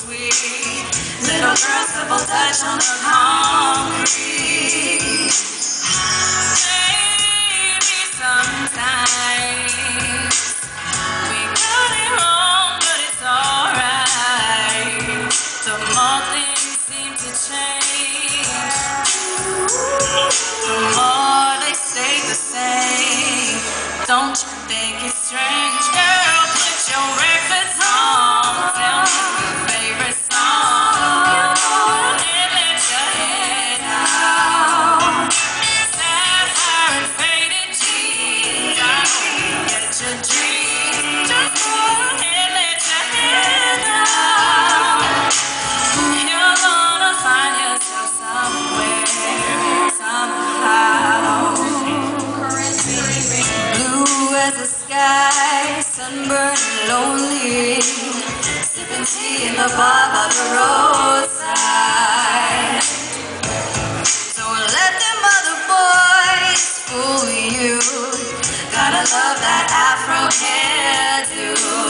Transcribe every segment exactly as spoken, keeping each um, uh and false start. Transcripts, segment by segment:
sweet. Little girl, simple touch on the concrete. Maybe sometimes we got it wrong, but it's alright. The more things seem to change, the more they stay the same. Don't you think it's strange? Girl, put your records on. Tell me your favorite song. And let your head down. Sapphire and faded jeans. I hope you get your dreams. Just go ahead, let your head down. You're gonna find yourself somewhere, somehow. Blue as the sky, sunburned and lonely, sipping tea in the bar by the roadside. So let them other boys fool you. Gotta love that Afro hairdo.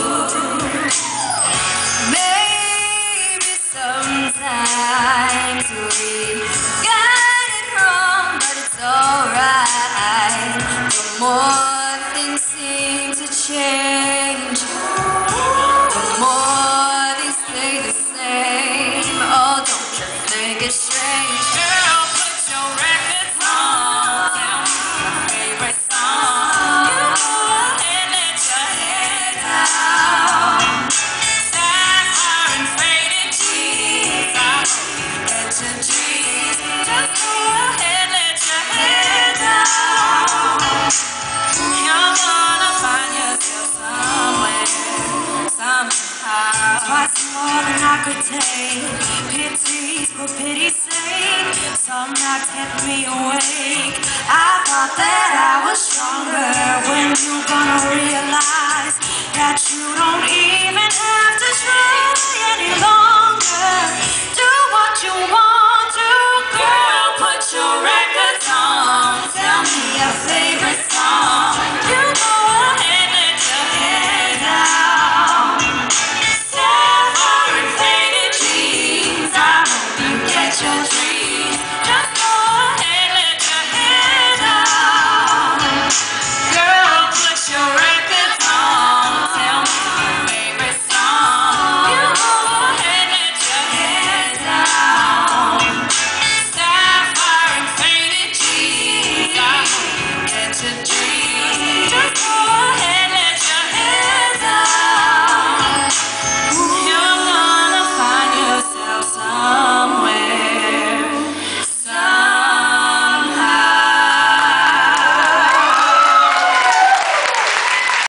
Maybe sometimes we got it wrong, but it's alright. The more things seem to change, the more they stay the same. Oh, don't you think it's strange? Girl, put your records on. Tell me your favorite song. You go ahead, let your head down. Sapphire and faded jeans. I hope you get your dreams. Just go ahead, let your head down. You're gonna find yourself somewhere, somehow. Twice more than I could take. Pities for pity's sake. Some nights kept me awake. I thought that I was stronger. When you gonna realize that you